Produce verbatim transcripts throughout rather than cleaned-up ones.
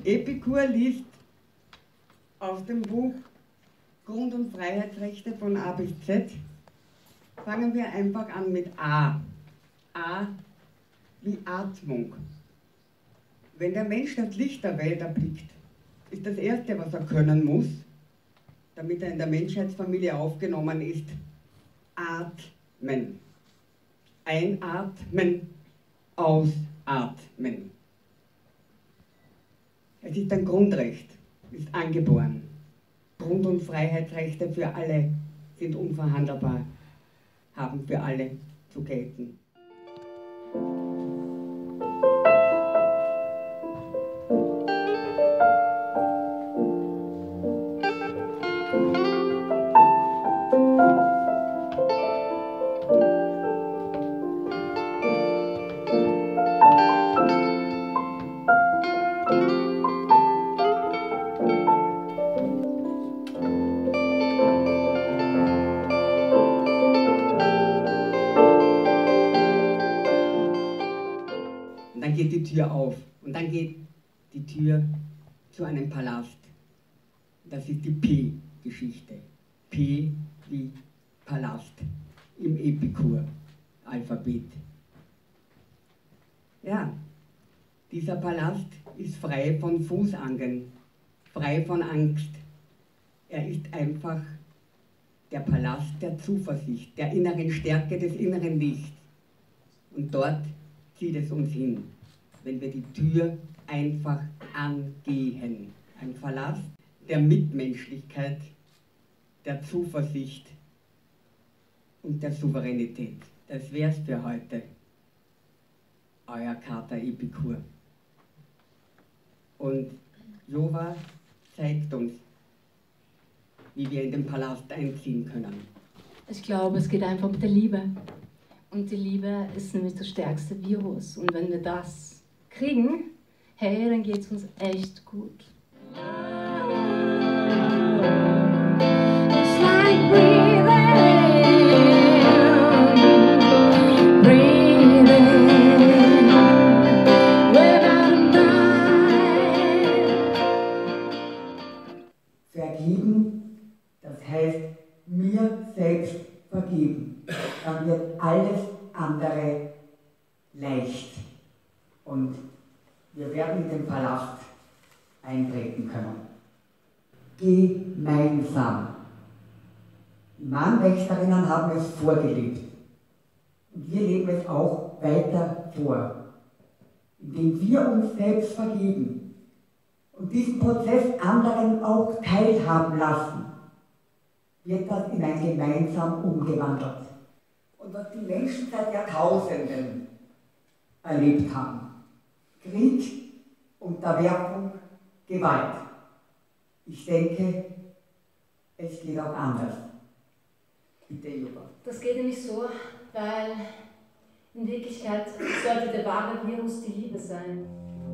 Epikur liest aus dem Buch Grund- und Freiheitsrechte von A bis Z. Fangen wir einfach an mit A. A wie Atmung. Wenn der Mensch das Licht der Welt erblickt, ist das Erste, was er können muss, damit er in der Menschheitsfamilie aufgenommen ist, atmen. Einatmen, ausatmen. Es ist ein Grundrecht, ist angeboren. Grund- und Freiheitsrechte für alle sind unverhandelbar, haben für alle zu gelten. Dann geht die Tür auf und dann geht die Tür zu einem Palast. Das ist die P-Geschichte. P wie Palast im Epikur-Alphabet. Ja, dieser Palast ist frei von Fußangeln, frei von Angst. Er ist einfach der Palast der Zuversicht, der inneren Stärke, des inneren Lichts. Und dort zieht es uns hin, wenn wir die Tür einfach angehen. Ein Palast der Mitmenschlichkeit, der Zuversicht und der Souveränität. Das wär's für heute, euer Kater Epikur. Und Jova zeigt uns, wie wir in den Palast einziehen können. Ich glaube, es geht einfach mit der Liebe. Und die Liebe ist nämlich das stärkste Virus. Und wenn wir das kriegen, hey, dann geht es uns echt gut. It's like breathing, breathing without a Vergeben, das heißt mir selbst vergeben. Dann wird alles andere leicht. Und wir werden in den Palast eintreten können. Gemeinsam. Die Mahnwächterinnen haben es vorgelebt. Und wir leben es auch weiter vor. Indem wir uns selbst vergeben und diesen Prozess anderen auch teilhaben lassen, wird das in ein Gemeinsam umgewandelt. Und was die Menschen seit Jahrtausenden erlebt haben. Krieg, Unterwerfung, Gewalt. Ich denke, es geht auch anders. Bitte, Jova. Das geht nämlich so, weil in Wirklichkeit sollte der wahre Virus die Liebe sein.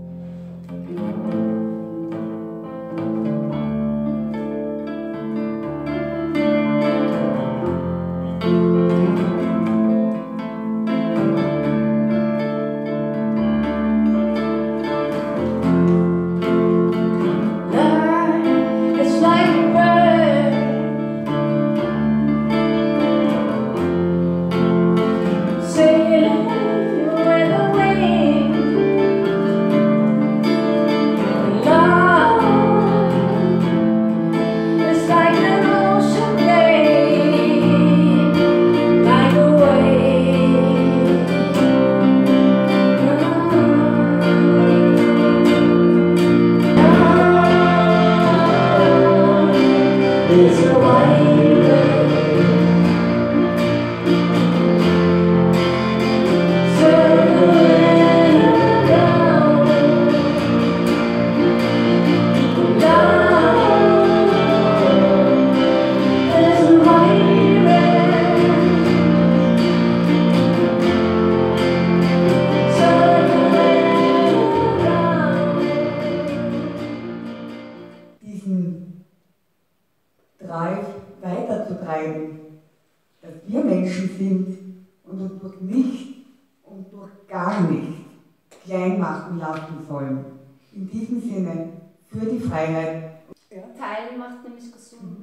Drive weiterzutreiben, dass wir Menschen sind und uns durch nichts und durch gar nichts klein machen lassen sollen. In diesem Sinne, für die Freiheit. Teilen macht nämlich gesund.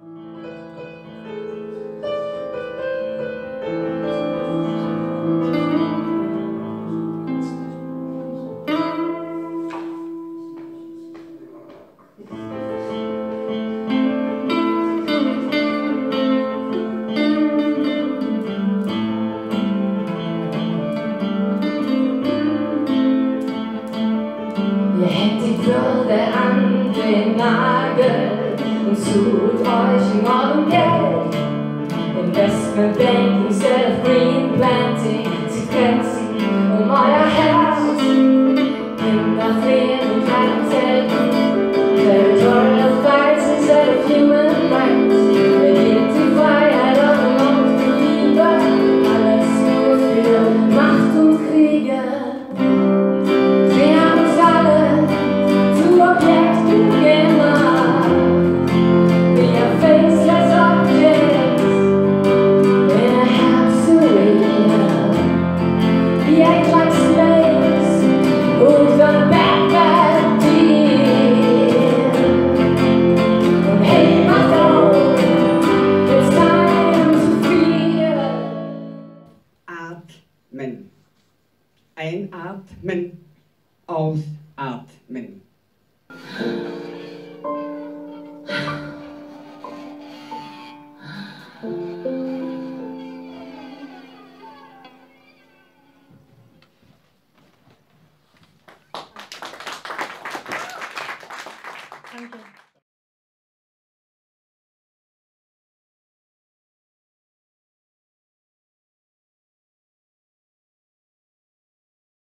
Ihr hängt die Würde an den Nagel und sucht euch in eurem Geld. Investment Banking, Self-Green Planting, zieht Grenzen um euer Herz. Kinder frieren in kleinen Zelten, Territorial Flights instead of human rights. Ihr gebt die Freiheit und auch die Liebe, alles nur für Macht und Kriege. Atmen. Einatmen, ausatmen. Danke.